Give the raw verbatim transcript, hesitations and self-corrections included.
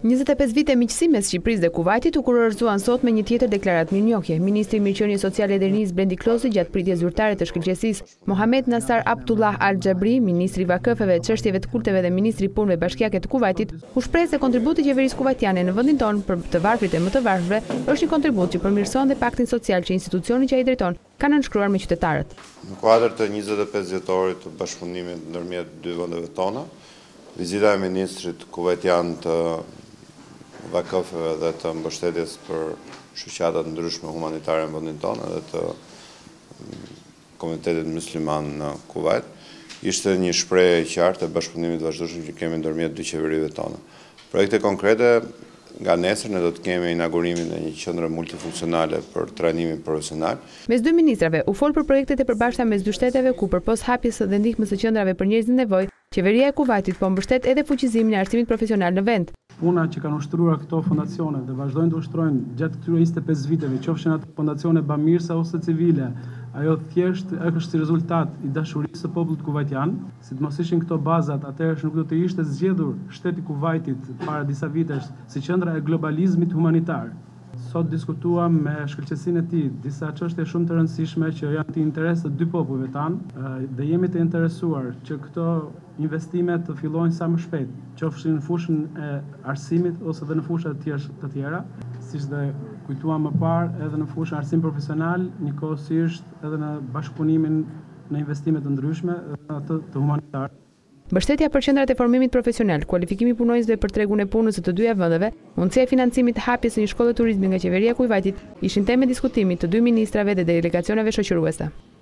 njëzet e pesë vite miqësi mes Shqipërisë dhe Kuvajtit u kurorëzuan sot me një tjetër deklaratë mirënjohje. Ministri i Mirëqenies Sociale dhe Rinisë Blendi Klosi gjatë pritjes zyrtare të shkëlqësisë, Mohamed Nasar Abdullah Al Xhabri, ministri i vakëfeve, çështjeve të kulteve dhe ministri i punëve bashkiake të Kuvajtit, u shpreh se kontributi i qeverisë kuvajtiane në vendin tonë për të varfrit e më të varfërve është një kontribut që përmirëson dhe paktin social që institucioni që ai drejton ka nënshkruar me qytetarët. Në kuadër të njëzet e pesë vjetorit të bashkëpunimit ndërmjet dy vendeve tona, vizita e ministrit kuvajtian të vakëfeve dhe të mbështetjes për shoqatat ndryshme humanitare në vendin tonë dhe të Komunitetit Musliman në Kuvajt, ishte një shprehje e qartë e bashkëpunimit vazhdueshëm që kemi ndërmjet dy qeverive tona. Projekte konkrete, nga nesër ne do të kemi inaugurimin e një qendre multifunksionale për trajnimin profesional. Mes dy ministrave u fol për projektet e përbashkëta mes dy shteteve ku përpos hapjes dhe ndihmës së qendrave për njerëz në nevojë, qeveria e Kuvajtit po mbështet edhe fuqizimin e arsimit profesional në vend. Puna që kanë ushtruar këto fondacione dhe vazhdojnë të ushtrojnë gjatë këtyre njëzet e pesë viteve, qofshin ato fondacione bamirëse ose civile, ajo thjesht është rezultat i dashurisë së popullit kuvajtian. Si të mos ishin këto bazat, atëherë nuk do të ishte zgjedhur shteti Kuvajtit para disa vitesh si qendra e globalizmit humanitar. Sot diskutuam me shkëlqësinë e tij disa çështje shumë të rëndësishme që janë të interesit të dy popujve tanë dhe jemi të interesuar që këto investime të fillojnë sa më shpejt, qofshin në fushën e arsimit ose edhe në fusha të tjera, siç dhe kujtuam më parë edhe në fushën arsim profesional, njëkohësisht edhe në bashkëpunimin në investime të ndryshme dhe ato të humanitar. Mbështetja për qendrat e formimit profesional, kualifikimi i punonjësve për tregun e punës së të dyja vendeve, mundësia e financimit të hapjes së një shkolle turizmi nga qeveria e Kuvajtit ishin temë diskutimi të dy ministrave dhe delegacioneve shoqëruese.